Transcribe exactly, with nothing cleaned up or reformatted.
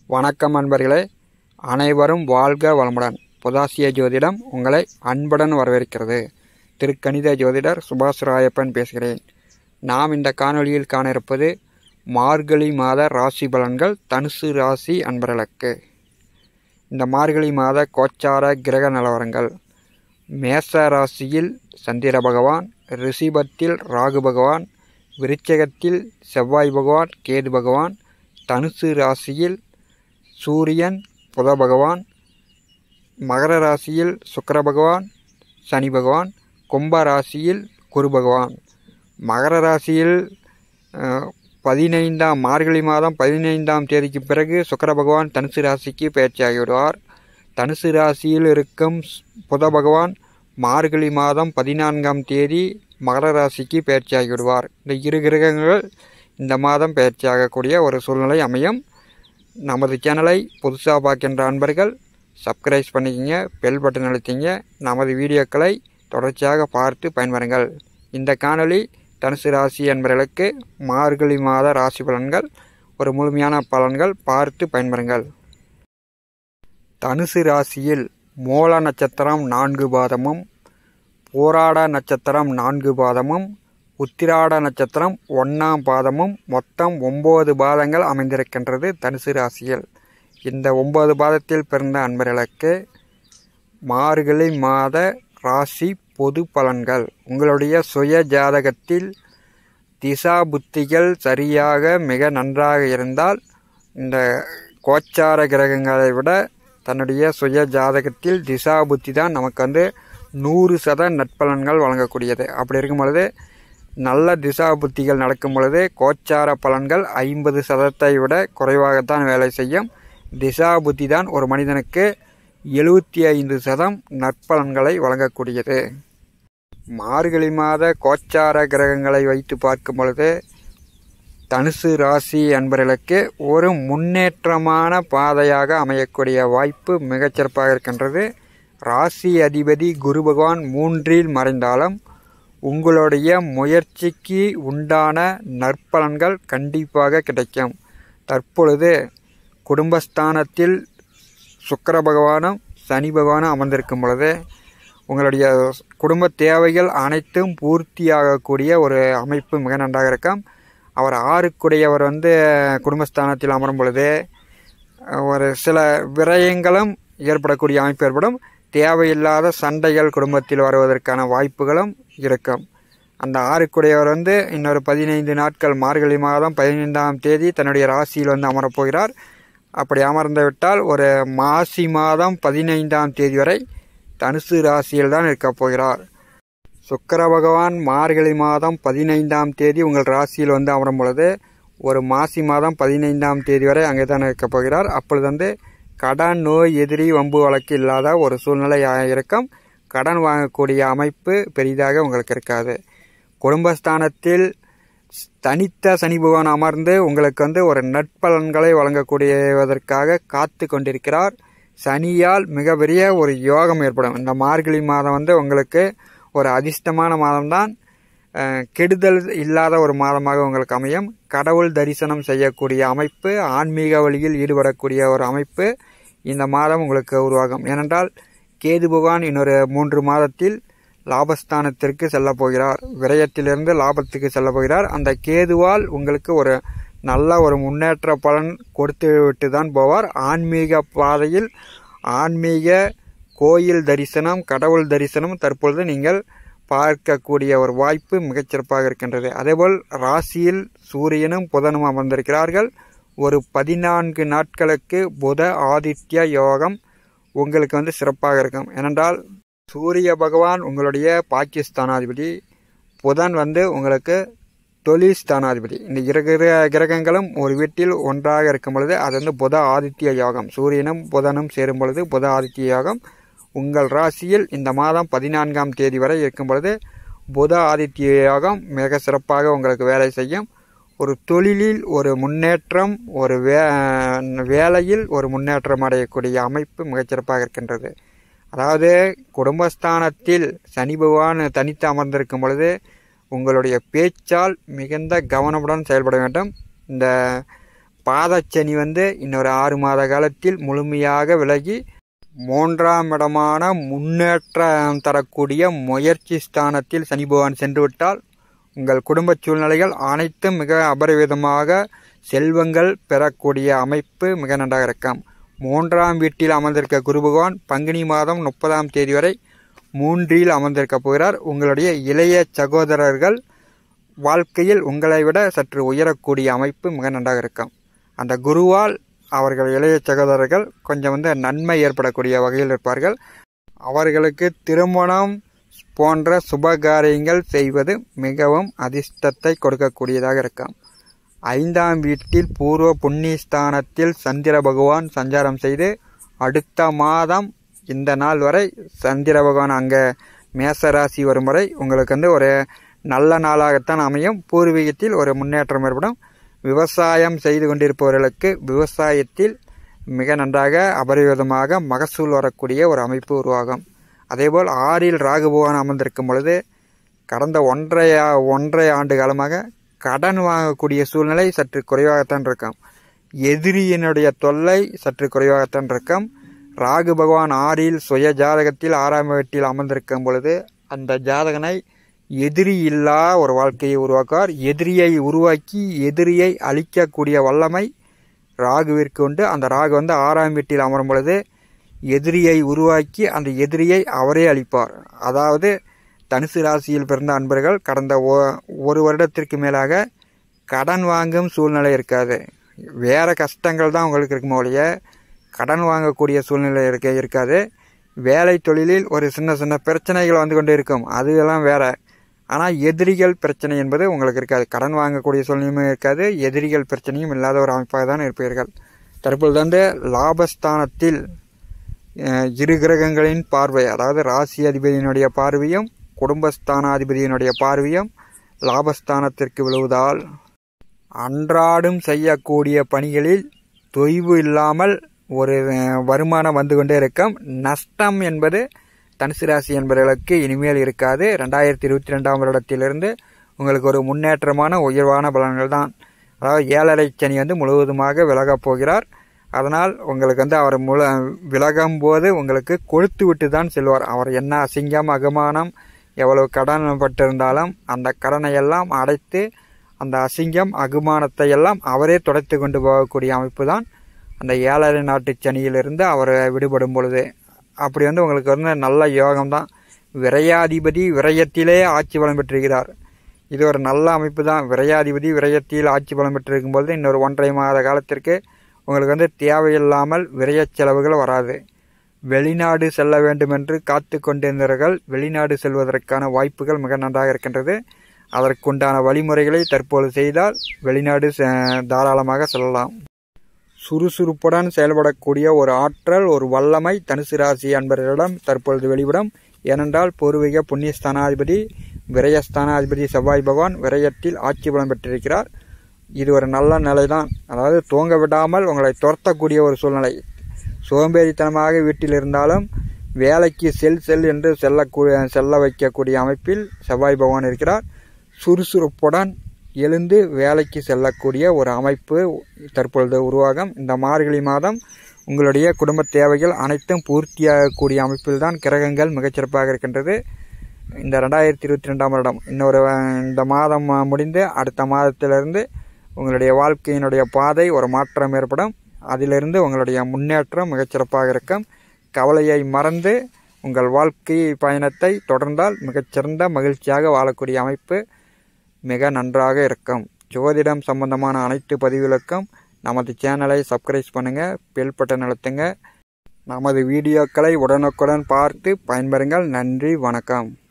வணக்கம் அன்பர்களே, அனைவரும் வாழ்க வளமுடன். புதாசிய ஜோதிடம் உங்களை அன்புடன் வரவேற்கிறது. திருக்கணித ஜோதிடர் சுபாஷ் ராயப்பன் பேசுகிறேன். நாம் இந்த காணொளியில் காண இருப்பது மார்கழி மாத ராசி பலன்கள் தனுசு ராசி அன்பர்களுக்கு. இந்த மார்கழி மாத கோச்சார கிரக நிலவரங்கள்: மேச ராசியில் சந்திர பகவான், ரிஷபத்தில் ராகு பகவான், விருச்சிகத்தில் செவ்வாய் பகவான், கேது பகவான், தனுசு ராசியில் சூரியன், புத பகவான், மகர ராசியில் சுக்கிர பகவான், சனி பகவான், கும்ப ராசியில் குரு பகவான். மகர ராசியில் பதினைந்தாம் மார்கழி மாதம் பதினைந்தாம் தேதிக்கு பிறகு சுக்கிர பகவான் தனுசு ராசிக்கு பயிற்சியாகிவிடுவார். தனுசு ராசியில் இருக்கும் புத பகவான் மார்கழி மாதம் பதினான்காம் தேதி மகர ராசிக்கு பயிற்சியாகிவிடுவார். இந்த இரு கிரகங்கள் இந்த மாதம் பயிற்சியாகக்கூடிய ஒரு சூழ்நிலை அமையும். நமது சேனலை புதுசாக பார்க்கின்ற அன்பர்கள் சப்ஸ்கிரைப் பண்ணிக்கிங்க, பெல் பட்டன் அழுத்திங்க. நமது வீடியோக்களை தொடர்ச்சியாக பார்த்து பயன்பெறுங்கள். இந்த காணொளி தனுசு ராசி என்பவர்களுக்கு மார்கழி மாத ராசி பலன்கள், ஒரு முழுமையான பலன்கள் பார்த்து பயன்பெறுங்கள். தனுசு ராசியில் மூல நட்சத்திரம் நான்கு பாதமும், போராட நட்சத்திரம் நான்கு பாதமும், உத்திராட நட்சத்திரம் ஒன்றாம் பாதமும், மொத்தம் ஒம்பது பாதங்கள் அமைந்திருக்கின்றது தனுசு ராசியில். இந்த ஒம்பது பாதத்தில் பிறந்த அன்பர்களுக்கு மார்கழி மாத ராசி பொது பலன்கள். உங்களுடைய சுய ஜாதகத்தில் திசா புத்திகள் சரியாக மிக நன்றாக இருந்தால், இந்த கோச்சார கிரகங்களை விட தன்னுடைய சுய ஜாதகத்தில் திசா புத்தி தான் நமக்கு வந்து நூறு சத நற்பலன்கள் வழங்கக்கூடியது. அப்படி இருக்கும் பொழுது நல்ல திசா புத்திகள் நடக்கும் பொழுது கோச்சார பலன்கள் ஐம்பது சதத்தை விட குறைவாகத்தான் வேலை செய்யும். திசா புத்தி தான் ஒரு மனிதனுக்கு எழுபத்தி ஐந்து சதம் நற்பலன்களை வழங்கக்கூடியது. மார்கழி மாத கோச்சார கிரகங்களை வைத்து பார்க்கும் பொழுது தனுசு ராசி அன்பர்களுக்கு ஒரு முன்னேற்றமான பாதையாக அமையக்கூடிய வாய்ப்பு மிகச்சிறப்பாக இருக்கின்றது. ராசி அதிபதி குரு பகவான் மூன்றில் மறைந்தாலும் உங்களுடைய முயற்சிக்கு உண்டான நற்பலன்கள் கண்டிப்பாக கிடைக்கும். தற்பொழுது குடும்பஸ்தானத்தில் சுக்கிர பகவானும் சனி பகவானும் அமர்ந்திருக்கும் பொழுது உங்களுடைய குடும்ப தேவைகள் அனைத்தும் பூர்த்தியாகக்கூடிய ஒரு அமைப்பு மிக நன்றாக இருக்கும். அவர் ஆறுக்குடையவர் வந்து குடும்பஸ்தானத்தில் அமரும் பொழுது ஒரு சில விரயங்களும் ஏற்படக்கூடிய அமைப்பு ஏற்படும். தேவையில்லாத சண்டைகள் குடும்பத்தில் வருவதற்கான வாய்ப்புகளும் இருக்கும். அந்த ஆறுக்குடையவர் வந்து இன்னொரு பதினைந்து நாட்கள் மார்கழி மாதம் பதினைந்தாம் தேதி தன்னுடைய ராசியில் வந்து அமரப்போகிறார். அப்படி அமர்ந்து விட்டால் ஒரு மாசி மாதம் பதினைந்தாம் தேதி வரை தனுசு ராசியில் தான் இருக்கப் போகிறார். சுக்கிர பகவான் மார்கழி மாதம் பதினைந்தாம் தேதி உங்கள் ராசியில் வந்து அமரும் பொழுது ஒரு மாசி மாதம் பதினைந்தாம் தேதி வரை அங்கே தான் இருக்கப் போகிறார். அப்பொழுது வந்து கடன், நோய், எதிரி, வம்பு வழக்கு இல்லாத ஒரு சூழ்நிலை இருக்கும். கடன் வாங்கக்கூடிய அமைப்பு பெரிதாக உங்களுக்கு இருக்காது. குடும்பஸ்தானத்தில் தனித்த சனி பகவான் அமர்ந்து உங்களுக்கு வந்து ஒரு நற்பலன்களை வழங்கக்கூடியதற்காக காத்து கொண்டிருக்கிறார். சனியால் மிகப்பெரிய ஒரு யோகம் ஏற்படும். இந்த மார்கழி மாதம் வந்து உங்களுக்கு ஒரு அதிர்ஷ்டமான மாதம்தான். கெடுதல் இல்லாத ஒரு மாதமாக உங்களுக்கு அமையும். கடவுள் தரிசனம் செய்யக்கூடிய அமைப்பு, ஆன்மீக வழியில் ஈடுபடக்கூடிய ஒரு அமைப்பு இந்த மாதம் உங்களுக்கு உருவாகும். ஏனென்றால் கேது பகவான் இன்னொரு மூன்று மாதத்தில் லாபஸ்தானத்திற்கு செல்ல போகிறார். விரயத்திலிருந்து லாபத்துக்கு செல்ல போகிறார். அந்த கேதுவால் உங்களுக்கு ஒரு நல்ல ஒரு முன்னேற்ற பலன் கொடுத்து விட்டு தான் போவார். ஆன்மீக பாதையில் ஆன்மீக கோயில் தரிசனம், கடவுள் தரிசனம் தற்பொழுது நீங்கள் பார்க்கக்கூடிய ஒரு வாய்ப்பு மிகச்சிறப்பாக இருக்கின்றது. அதேபோல் ராசியில் சூரியனும் புதனும் அமர்ந்திருக்கிறார்கள். ஒரு பதினான்கு நாட்களுக்கு புத ஆதித்ய யோகம் உங்களுக்கு வந்து சிறப்பாக இருக்கும். ஏனென்றால் சூரிய பகவான் உங்களுடைய பாகிஸ்தானாதிபதி, புதன் வந்து உங்களுக்கு தொழில் ஸ்தானாதிபதி. இந்த இரு கிரகங்களும் ஒரு வீட்டில் ஒன்றாக இருக்கும் பொழுது அது வந்து புத ஆதித்ய யோகம். சூரியனும் புதனும் சேரும் பொழுது புத ஆதித்ய யோகம் உங்கள் ராசியில் இந்த மாதம் பதினான்காம் தேதி வரை இருக்கும் பொழுது புத ஆதித்ய யோகம் மிக சிறப்பாக உங்களுக்கு வேலை செய்யும். ஒரு தொழிலில் ஒரு முன்னேற்றம், ஒரு வே வேலையில் ஒரு முன்னேற்றம் அடையக்கூடிய அமைப்பு மிகச்சிறப்பாக இருக்கின்றது. அதாவது குடும்பஸ்தானத்தில் சனி பகவான் தனித்து அமர்ந்திருக்கும் பொழுது உங்களுடைய பேச்சால் மிகுந்த கவனமுடன் செயல்பட வேண்டும். இந்த பாதச்சனி வந்து இன்னொரு ஆறு மாத காலத்தில் முழுமையாக விலகி மூன்றாம் இடமான முன்னேற்றம் தரக்கூடிய முயற்சி ஸ்தானத்தில் சனி பகவான் சென்று விட்டால் உங்கள் குடும்ப சூழ்நிலைகள் அனைத்தும் மிக அபரிவிதமாக செல்வங்கள் பெறக்கூடிய அமைப்பு மிக நன்றாக இருக்கும். மூன்றாம் வீட்டில் அமர்ந்திருக்க குரு பகவான் பங்குனி மாதம் முப்பதாம் தேதி வரை மூன்றில் அமர்ந்திருக்க போகிறார். உங்களுடைய இளைய சகோதரர்கள் வாழ்க்கையில் உங்களை விட சற்று உயரக்கூடிய அமைப்பு மிக நன்றாக இருக்கும். அந்த குருவால் அவர்கள் இளைய சகோதரர்கள் கொஞ்சம் வந்து நன்மை ஏற்படக்கூடிய வகையில் இருப்பார்கள். அவர்களுக்கு திருமணம் போன்ற சுபகாரியங்கள் செய்வது மிகவும் அதிர்ஷ்டத்தை கொடுக்கக்கூடியதாக இருக்கும். ஐந்தாம் வீட்டில் பூர்வ புண்ணியஸ்தானத்தில் சந்திர பகவான் சஞ்சாரம் செய்து அடுத்த மாதம் இந்த நாள் வரை சந்திர பகவான் அங்கே மேசராசி வரும் வரை உங்களுக்கு வந்து ஒரு நல்ல நாளாகத்தான் அமையும். பூர்வீகத்தில் ஒரு முன்னேற்றம் ஏற்படும். விவசாயம் செய்து கொண்டிருப்பவர்களுக்கு விவசாயத்தில் மிக நன்றாக அபரிவிதமாக மகசூல் வரக்கூடிய ஒரு அமைப்பு உருவாகும். அதேபோல் ஆறில் ராகு பகவான் அமர்ந்திருக்கும் பொழுது கடந்த ஒன்றரை ஒன்றரை ஆண்டு காலமாக கடன் வாங்கக்கூடிய சூழ்நிலை சற்று குறைவாகத்தான் இருக்கும். எதிரியினுடைய தொல்லை சற்று குறைவாகத்தான் இருக்கும். ராகு பகவான் ஆறில் சுய ஜாதகத்தில் ஆறாம் வீட்டில் அமர்ந்திருக்கும் பொழுது அந்த ஜாதகனை எதிரி இல்லா ஒரு வாழ்க்கையை உருவாக்குவார். எதிரியை உருவாக்கி எதிரியை அழிக்கக்கூடிய வல்லமை ராகுவிற்கு உண்டு. அந்த ராகு வந்து ஆறாம் வீட்டில் அமரும் பொழுது எதிரியை உருவாக்கி அந்த எதிரியை அவரே அழிப்பார். அதாவது தனுசு ராசியில் பிறந்த அன்பர்கள் கடந்த ஒரு வருடத்திற்கு மேலாக கடன் வாங்கும் சூழ்நிலை இருக்காது. வேறு கஷ்டங்கள் தான் உங்களுக்கு இருக்குமோ ஒழிய கடன் வாங்கக்கூடிய சூழ்நிலை இருக்க இருக்காது. வேலை தொழிலில் ஒரு சின்ன சின்ன பிரச்சனைகள் வந்து கொண்டு இருக்கும், அதுவெல்லாம் வேற. ஆனால் எதிரிகள் பிரச்சனை என்பது உங்களுக்கு இருக்காது. கடன் வாங்கக்கூடிய சூழ்நிலையும் இருக்காது, எதிரிகள் பிரச்சனையும் இல்லாத ஒரு அமைப்பாக தான் இருப்பீர்கள். தற்பொழுது வந்து லாபஸ்தானத்தில் இரு கிரகங்களின் பார்வை, அதாவது ராசி அதிபதியினுடைய பார்வையும் குடும்பஸ்தானாதிபதியினுடைய பார்வையும் லாபஸ்தானத்திற்கு விழுவதால் அன்றாடும் செய்யக்கூடிய பணிகளில் தொய்வு இல்லாமல் ஒரு வருமானம் வந்து கொண்டே இருக்கும். நஷ்டம் என்பது தனுசு ராசி என்பவர்களுக்கு இனிமேல் இருக்காது. ரெண்டாயிரத்தி இருபத்தி ரெண்டாம் வருடத்திலிருந்து உங்களுக்கு ஒரு முன்னேற்றமான உயர்வான பலன்கள் தான். அதாவது ஏழரை சனி வந்து முழுவதுமாக விலகப் போகிறார். அதனால் உங்களுக்கு வந்து அவர் முழு விலகும் போது உங்களுக்கு கொழுத்து விட்டு தான் செல்வார். அவர் என்ன அசிங்கம் அகமானம் எவ்வளவு கடன் பட்டிருந்தாலும் அந்த கடனை எல்லாம் அடைத்து அந்த அசிங்கம் அகுமானத்தை எல்லாம் அவரே துடைத்து கொண்டு போகக்கூடிய அமைப்பு தான் அந்த ஏழரை நாட்டு சனியிலிருந்து அவர் விடுபடும் பொழுது. அப்படி வந்து உங்களுக்கு வந்து நல்ல யோகம்தான். விரையாதிபதி விரயத்திலே ஆட்சி பலம் பெற்றிருக்கிறார். இது ஒரு நல்ல அமைப்பு தான். விரையாதிபதி விரயத்தில் ஆட்சி பலம் பெற்றிருக்கும் பொழுது இன்னொரு ஒன்றரை மாத காலத்திற்கு உங்களுக்கு வந்து தேவையில்லாமல் விரய செலவுகள் வராது. வெளிநாடு செல்ல வேண்டும் என்று காத்து கொண்டிருந்தவர்கள் வெளிநாடு செல்வதற்கான வாய்ப்புகள் மிக நன்றாக இருக்கின்றது. அதற்குண்டான வழிமுறைகளை தற்போது செய்தால் வெளிநாடு தாராளமாக செல்லலாம். சுறுசுறுப்புடன் செயல்படக்கூடிய ஒரு ஆற்றல் ஒரு வல்லமை தனுசு ராசி அன்பர்களிடம் தற்பொழுது வெளிவிடும். ஏனென்றால் பூர்வீக புண்ணியஸ்தானாதிபதி விரயஸ்தானாதிபதி செவ்வாய் பகவான் விரயத்தில் ஆட்சி பலம் பெற்றிருக்கிறார். இது ஒரு நல்ல நிலைதான். அதாவது தூங்க விடாமல் உங்களை துரத்தக்கூடிய ஒரு சூழ்நிலை. சோம்பேறித்தனமாக வீட்டில் இருந்தாலும் வேலைக்கு செல் செல் என்று செல்லக்கூடிய செல்ல வைக்கக்கூடிய அமைப்பில் செவ்வாய் பகவான் இருக்கிறார். சுறுசுறுப்புடன் எழுந்து வேலைக்கு செல்லக்கூடிய ஒரு அமைப்பு தற்பொழுது உருவாகும். இந்த மார்கழி மாதம் உங்களுடைய குடும்ப தேவைகள் அனைத்தும் பூர்த்தியாகக்கூடிய அமைப்பில் தான் கிரகங்கள் மிகச்சிறப்பாக இருக்கின்றது. இந்த ரெண்டாயிரத்தி இருபத்தி ரெண்டாம் வருடம் இன்னொரு இந்த மாதம் முடிந்து அடுத்த மாதத்திலிருந்து உங்களுடைய வாழ்க்கையினுடைய பாதை ஒரு மாற்றம் ஏற்படும். அதிலிருந்து உங்களுடைய முன்னேற்றம் மிகச்சிறப்பாக இருக்கும். கவலையை மறந்து உங்கள் வாழ்க்கை பயணத்தை தொடர்ந்தால் மிகச்சிறந்த மகிழ்ச்சியாக வாழக்கூடிய அமைப்பு மிக நன்றாக இருக்கும். ஜோதிடம் சம்பந்தமான அனைத்து பதிவுகளுக்கும் நமது சேனலை சப்ஸ்கிரைப் பண்ணுங்கள், பெல் பட்டன் அழுத்துங்க. நமது வீடியோக்களை உடனுக்குடன் பார்த்து பயன்பெறுங்கள். நன்றி, வணக்கம்.